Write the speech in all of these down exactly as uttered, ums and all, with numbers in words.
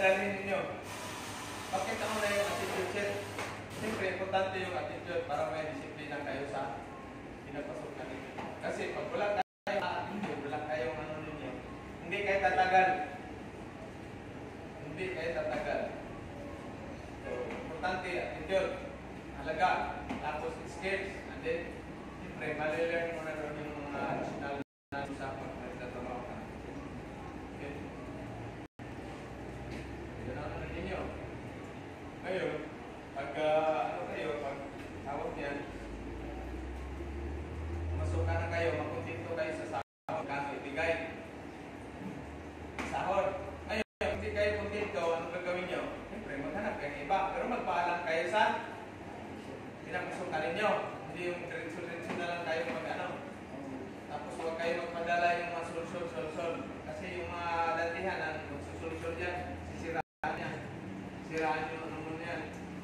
dadalhin ninyo? Pakita mo na yung attitude set. Siyempre, importante yung attitude para may disiplina kayo sa pinapasok na ninyo. Kasi pag wala kayo attitude, wala kayong ano ninyo, hindi kayo tatagal. Hindi kayo tatagal. So, importante, attitude, halaga, tapos skills, and then, siyempre, mali-learn mo na doon yung mga additional na usapan na nagtatrabaho ka. Okay? Yun ang ano ninyo. Ngayon, pag uh, ano kayo, pag tawag niyan, masukan na kayo, makuntinto kayo sa sahod, kano ibigay. Sahod. Ngayon, hindi kayo kuntinto, anong gagawin nyo? Siyempre, maghanap kayo ng iba. Pero magpaalam kayo sa pinapasukan ninyo. Hindi yung diretso-diretso na lang kayo mag-ano. Tapos huwag kayo magpadala yung mga sulsol-sulsol. Kasi yung mga datihan ang magsusulsol yan, sisiraan yan. Sisiraan nyo naman yan.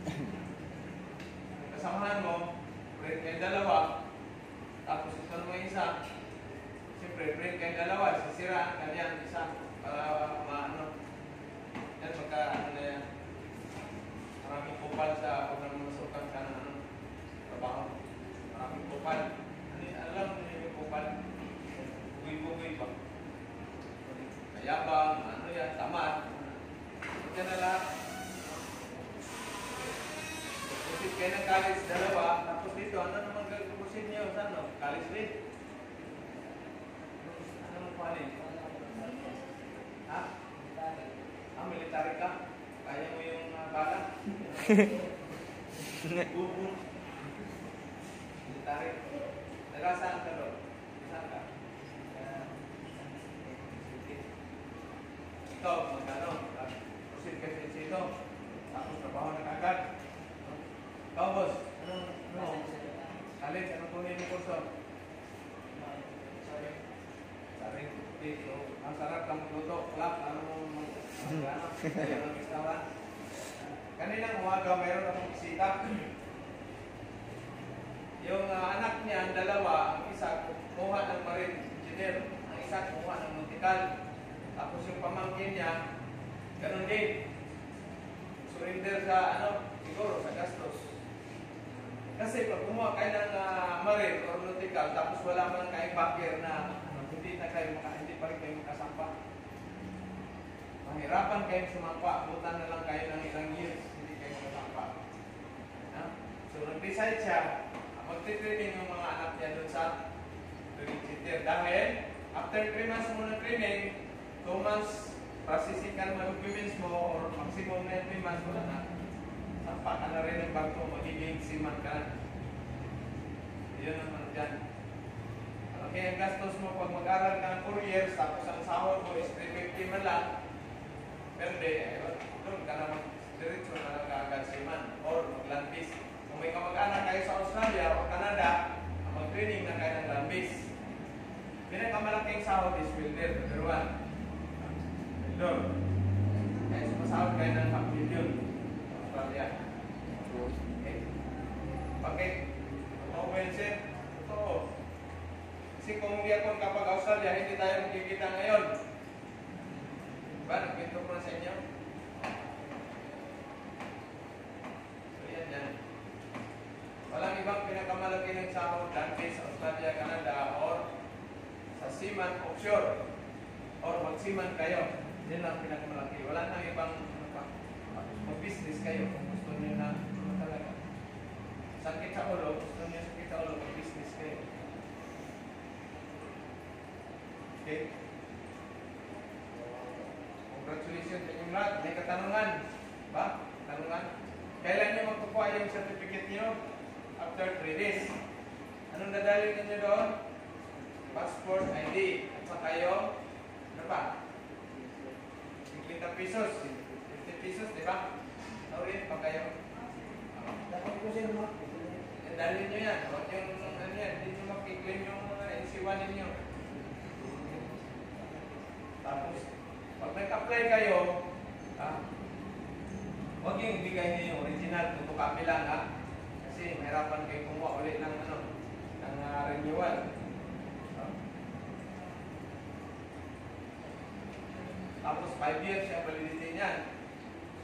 Kasamahan mo, break kayo dalawa, tapos ito naman isa. Siyempre, break kayo dalawa, sisiraan ka yan isa para maano. Yan, magka, ano na yan. Maraming kupal sa pag namasukan ka ng ano, trabaho. Maraming kupal. Ano, alam mo yung kupal? Bugoy-bugoy ba? Kayabang, ano yan, tamad. Ito na lang. Pusit kayo ng college dalawa, tapos dito, ano naman gagawin niyo? Saan no? College rate? Ano naman panin? Ha? Ah, military ka? Kaya mo yung uh, bala? Bubu. Military. Taga saan ka doon? Saan ka? Ito, magkano? Pusit kayo sa dito. Tapos trabaho na kagad. Ikaw, boss, anong, ano? College, anong kunin yung kurso? Sorry. Sorry. So, ang sarap lang magluto. Clap, ano mo, ano, ayaw ng restaurant. Kaninang umaga, mayroon akong bisita. Yung uh, anak niya, ang dalawa, ang isa, kumuha ng marine engineer. Ang isa, kumuha ng nautical. Tapos yung pamangkin niya, ganun din. Surrender sa, ano, siguro, sa gastos. Kasi pag kumuha kayo ng uh, marine or nautical, tapos wala man kayong backer na ano, hindi na kayo maka, hindi pa rin kayo makasampa. Mahirapan kayong sumampa, butan na lang kayo ng ilang years, hindi kayo makasampa. No? So nag-decide siya, magti-training yung mga anak niya doon sa training center. Dahil, after three months mo ng training, two months processing ka naman documents mo or maximum na three months mo na. Sampa ka na rin ng barko, magiging siman ka. Yun naman dyan. Okay, ang gastos mo pag mag-aral ka ng four years, tapos ang sahod mo is three fifty man lang, pero di, doon ka na mag-diretso na lang kaagad siman or mag-landbase. Kung may kamag-anak kayo sa Australia o Canada, mag-training na kayo ng landbase. Pinakamalaking sahod is welder, number one. Welder. Kaya sumasahod kayo ng half million. Australia. Okay. Bakit? Totoo ba yun, sir? Totoo. Kasi kung hindi ako kapag Australia, hindi tayo magkikita ngayon. Diba? Nagpinto ko na sa inyo. So, yan yan. Walang ibang pinakamalaki ng sahod dahil sa Australia, Canada, or sa seaman offshore, or mag-seaman kayo. Yan ang pinakamalaki. Wala nang ibang mag-business kayo kung gusto niyo na ano talaga. Sakit sa ulo, gusto niyo sakit sa ulo, mag-business kayo. Okay? Congratulations sa inyong lahat. May katanungan. Ba? Katanungan? Kailan niyo magkukuha yung certificate niyo? After three days. Anong dadalhin niyo doon? Passport, I D. At saka yung, ano pa? fifty pesos. fifty pesos, di ba? Naurin pa kayo. Dapat ko siya naman. Dalhin nyo yan. Huwag yung, ano yan, hindi nyo makiklaim yung N C one ninyo. Tapos, pag nag-apply kayo, ha, huwag yung ibigay nyo yung original, tuto copy lang, ha? Kasi mahirapan kayo kumuha ulit ng, ano, ng uh, renewal. So, tapos, five years yung validity niyan.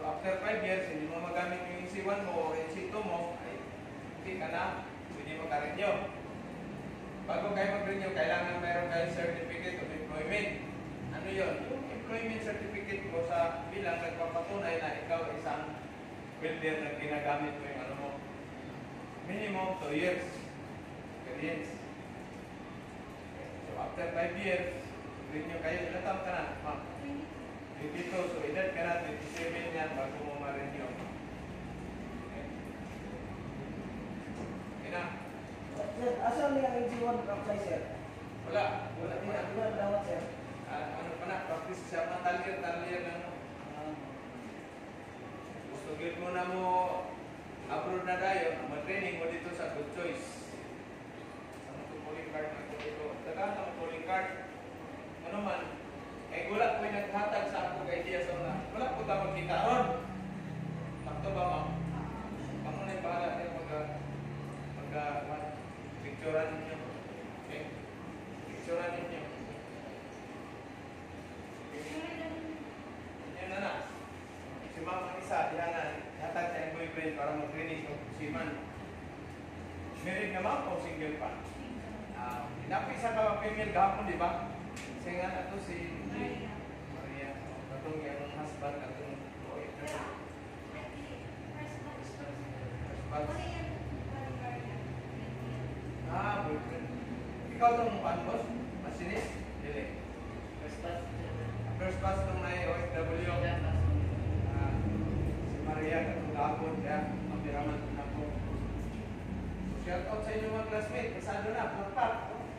after five years, hindi mo magamit yung N C one mo o N C two mo, ay hindi ka na, pwede makarenew. Bago kayo mag-renew, kailangan mayroon kayong certificate of employment. Ano yun? Yung employment certificate mo sa bilang nagpapatunay na ikaw isang welder na ginagamit mo yung ano mo. Minimum two years experience. So after five years, renew kayo. Ilan taon ka na? Ma'am? twenty-two. So edad ka na, twenty-seven yan bago mo ma-renew. Okay. Okay na. Sir, asan niya ang N C one apply, sir? Wala. Wala Wala pa na. na dapat, sir. Ah, ano pa na, practice siya mga talir-talir na ano. Gusto gid mo na mo abroad na tayo, mag-training mo dito sa Good Choice. Sa mga calling card na ito dito. Tagaan na mga calling card. Ano man, eh wala ko naghatag sa ako kay idea sa una. Wala ko ta magkita ron. Takto ba, ma'am? Kamu na yung bahala niya mag mag picturean ninyo. Okay? Picturean ninyo. Yan na na. Si ma'am ang isa, dihanan, hatag sa yung boyfriend para mag-training ng siman. Married na ma'am o single pa? Uh, Napisa ka female gahapon, di ba? Kasi nga na to si Maria. Maria. Katong yung husband, katong boy. Ah, boyfriend. Ikaw itong ano, boss? Masinis? Dili. First class itong na O F W. Ah, si Maria, katong gahapon, kaya mapiraman na po. So, shout out sa inyo mga classmate. Kasado na, for pack.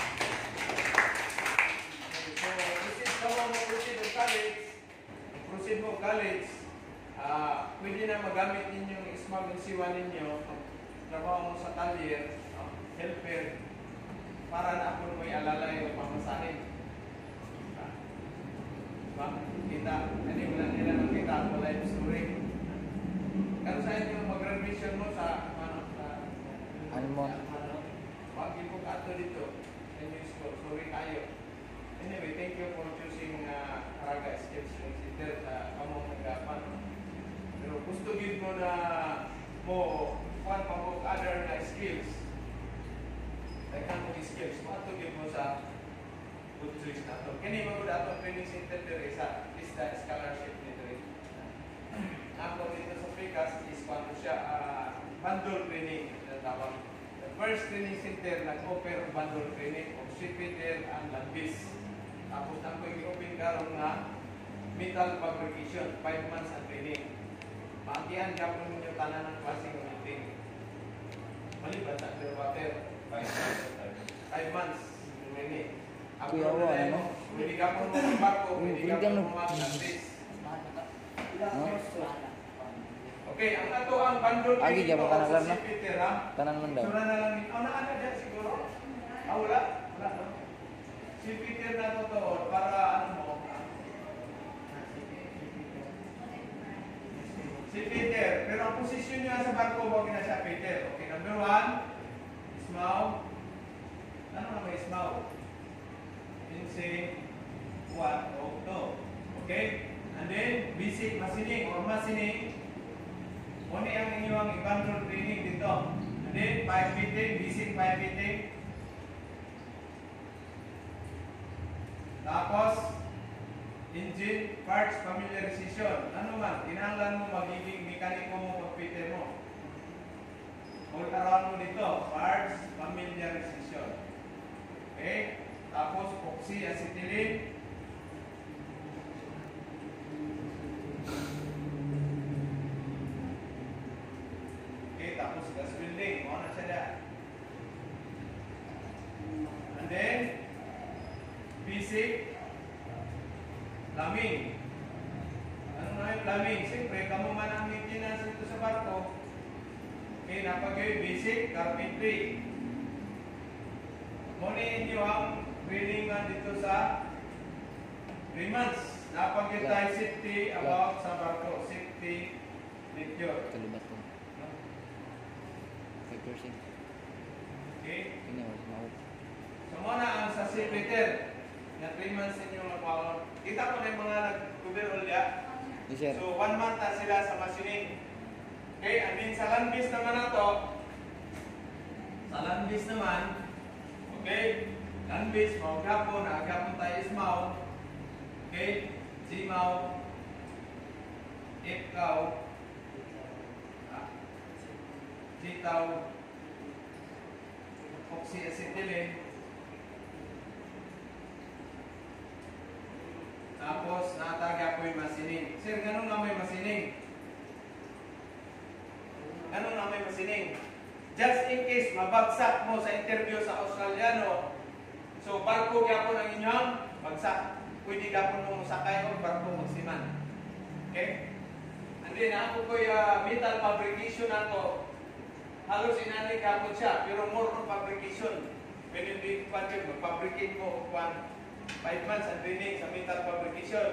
So, proceed ka mo mo proceed of college. Proceed mo college. Ah, pwede na magamit ninyo yung S M A W N C one ninyo. Trabaho mo sa talyer, uh, helper, para na ako mo'y alalay o pamasahin. Ah, diba? Kita, hindi mo lang nila nakita ako life story. Kano sa inyo mag-revision mo sa ano, sa Ano mo? Wag mo ka ato dito. Inyo school. Sorry kayo. Anyway, thank you for choosing uh, Caraga Skills Center sa kamong nagapan. Pero gusto gid mo na mo kuan pa mo other na skills. Daghan mo skills. Mo ato gid mo sa good choice na to. Kini mo gud ato training center diri sa Vista Scholarship diri. Ako dito sa Picas is paano siya uh, bundle training na tawag. The first training center nag-offer bundle training of shipfitter and landbase. Tapos ang ko i-open karon nga metal fabrication, five months ang training. Maagian gyapon ninyo tanan ng klase ng meeting. Maliban sa underwater, five months training. Kuya, Abroad na ano? tayo, pwede gyapon mo ng barko, pwede Yung gyapon bigyan mo mga landbase. No? Okay, ang ato ang bundle Agi, training gyapon ko ka na sa lang, no? shipfitter ha. Tanan man daw. Sura na lang din. Oh, naana dyan siguro. Ah, wala? Wala, no? Shipfitter na to to, para ano mo? Shipfitter. Pero ang posisyon nyo sa barko, huwag na siya Peter. Okay, number one, S M A W. Ano naman S M A W? Insane one o two. Okay? And then, basic machining or machining. Muna ang inyong i-control training dito. And then, pipe fitting, basic pipe fitting. Tapos, engine parts familiarization. Ano man, kinahanglan mo magiging mekaniko mo pag-fitter mo. All around mo dito, parts familiarization. Okay? Tapos, epoxy, acetylene. Okay, tapos gas welding. Mga na siya dyan. And then, basic plumbing. Ano na yung plumbing? Siyempre, kamo man ang maintenance dito sa barko. Okay, napagay basic carpentry. Muna inyo ang training nga dito sa three months. Napagay tayo safety about sa barko. Safety lecture. Kalubat ko. five percent. Okay? Ini was mau. So muna ang sa shipfitter na three months inyo na power. Kita ko na yung mga nag-cover ulya. Yes, sir. So, one month na sila sa machining. Okay, and then sa land base naman na to, sa land base naman, okay, land base, maghapon, naghapon tayo S M A W, okay, G M A W, F C A W, ah, G T A W, oxyacetylene, tapos natagya ko yung masining. Sir, ganun nga may masining. Ganun nga may masining. Just in case mabagsak mo sa interview sa Australiano, so barko gyapon ang inyong bagsak. Pwede gyapon mo sakay o barko magsiman. Okay? And then ako ko yung metal fabrication nato. Halos inalig gyapon siya, pero more on fabrication. Pwede di pa mag-fabricate mo kung five months ang training sa metal fabrication.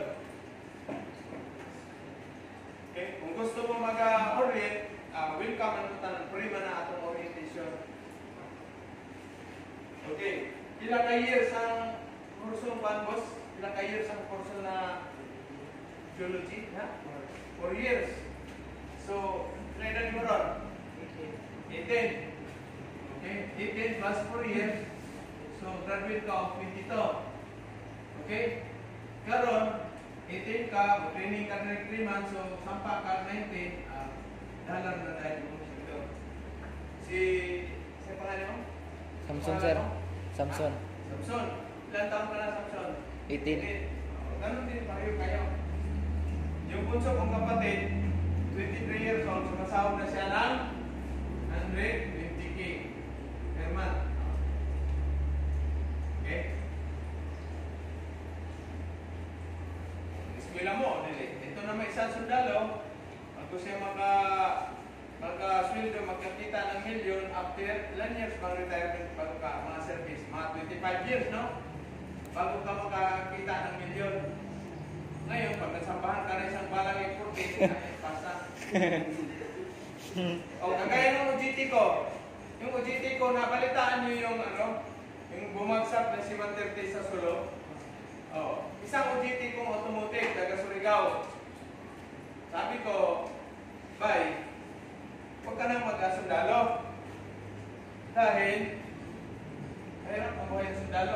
Okay, kung gusto mo mag-orient, uh, welcome ang tanong. Prima na atong orientation. Okay, ilang ka years ang kurso ng boss? Ilang ka years ang kurso na geology? Ha? Four years. So, ilang edad mo ron? eighteen. Okay, eighteen plus four years. So, graduate ka of twenty-two. Okay? Karon, eighteen ka, training ka na three months, so sampa ka nineteen, uh, dalar na dahil mo dito. Si, siya pangalan mo? Samson, sir. Samson. Ah, Samson. Ilan taon ka na, Samson? eighteen. Oh, ganun din, pareho kayo. Yung bunso kong kapatid, twenty-three years old, sumasahod na siya ng one hundred twenty K per month. Okay? Eskwela mo, dili. Ito na may isang sundalo, bago siya maka magka-sweldo, magkakita ng milyon after ilan years bang retirement bago ka mga service? Mga twenty-five years, no? Bago ka makakita ng milyon. Ngayon, pag nasambahan ka na isang balang import, ay pasa. O, kagaya ng O G T ko. Yung O G T ko, nabalitaan nyo yung ano, yung bumagsak na si one thirty sa Solo. Oh, isang O G T kong automotive, taga Surigao. Sabi ko, bye, huwag ka nang mag-sundalo. Dahil, mahirap ang buhay ng sundalo.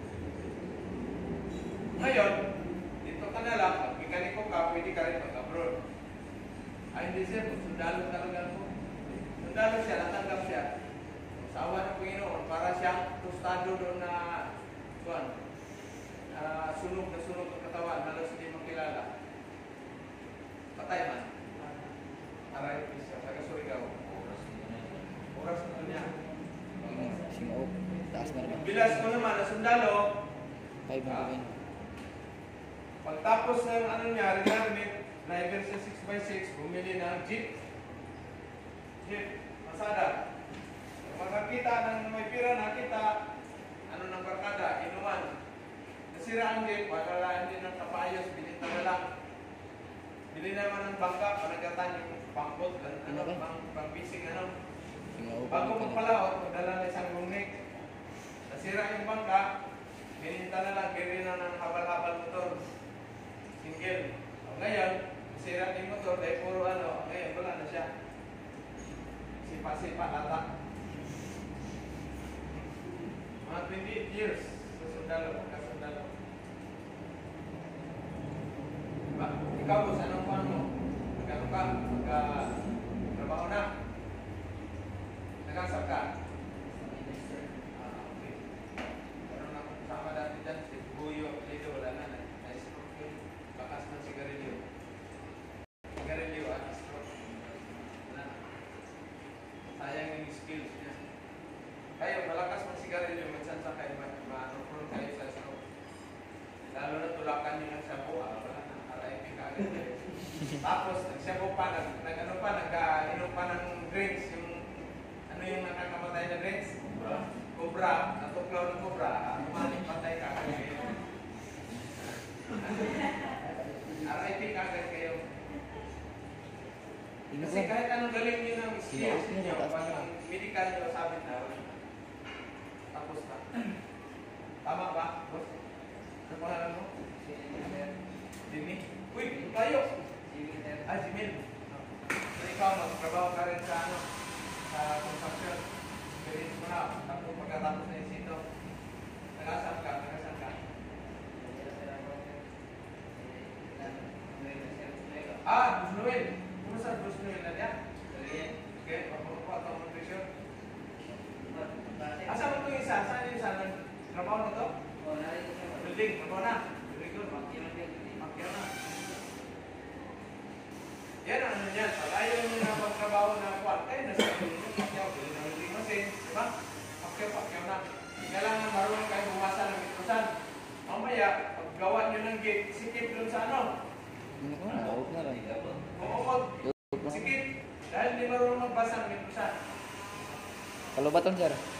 Ngayon, dito ka na lang, pag mekaniko ka, pwede ka rin mag-abroad. Ay, hindi siya, sundalo talaga po. Sundalo siya, natanggap siya. Sawa ng Panginoon, para siyang tostado doon na, kuwan, Uh, sunog na sunog ang katawan, halos hindi makilala. Patay man. Aray, siya, taga Surigao. Oras na niya. Sing-o. Taas na naman. Bilas ko naman, na sundalo, Five na gawin. pagtapos ng ano niya, retirement, driver sa six by six, bumili ng jeep. Jeep, masada. Kung makakita ng may pira nakita, ano ng barkada, inuman. Nasira ang jeep, wala hindi ng kapayos, binita na lang. Bili naman ng bangka, panagatan yung pangkot, ano, pang, pang bising, ano. Sing-o. Bago magpalaot, magdala na isang lungnik. Nasira yung bangka, bininta na lang, kiri na ng habal-habal motor. Single. O, ngayon, nasira yung motor, dahil puro ano, ngayon wala na siya. Sipa-sipa, lata. Mga twenty-eight years, susundalo, kasundalo. Diba? Ikaw, boss, anong pan mo? Magkano ka? Magka-trabaho na? Nag-asap ka? Ah, okay. Meron akong kasama dati dyan, si Buyo, dito wala na, na-stroke yun. Bakas ng sigarilyo. Sigarilyo at stroke. Wala na. Sayang yung skills niya. Kayo, malakas ng sigarilyo, minsan sa kayo, ma-prone kayo sa stroke. Lalo na tulakan nyo ng shabu, ah, wala na, R I P ka agad kayo. Tapos, nag-shabu pa, nag, nag, ano pa, nag-inom pa ng drinks, yung, ano yung nakakamatay na drinks? Cobra, natuklaw ng cobra, umaling patay ka kayo. R I P ka agad kayo. Kasi kahit anong galing nyo ng skills nyo, pag medical nyo, sabi na, tapos na. Tama ba, boss? Ano pangalan mo? Dini? Uy, tayo! Ah, Jimil. So, ikaw, magtrabaho ka rin sa ano, sa construction. Experience mo na. Tapos pagkatapos na yung sito. Nagasan ka, nagasan ka. Ah, Bus Noel. Kumusta Bus Noel na diyan? Okay, papakuha ito ang nutrition. Asa mo ito yung isa? Saan yung isa? Trabaho na ito? Building, trabaho na. Very good. Makyaw na. Yan ang ano yan. Pag ayaw nyo na magtrabaho na kuwan, kayo na sa building nyo. Makyaw, building na building machine. Diba? Makyaw, makyaw na. Kailangan marunong kayo bumasa ng itusan. Mamaya, pag gawa nyo ng gate, sikip dun sa ano? Ano ko na, out na lang. Uukot. Out na. Sikip. Dahil di marunong magbasa ng itusan. Kalubatan, sir.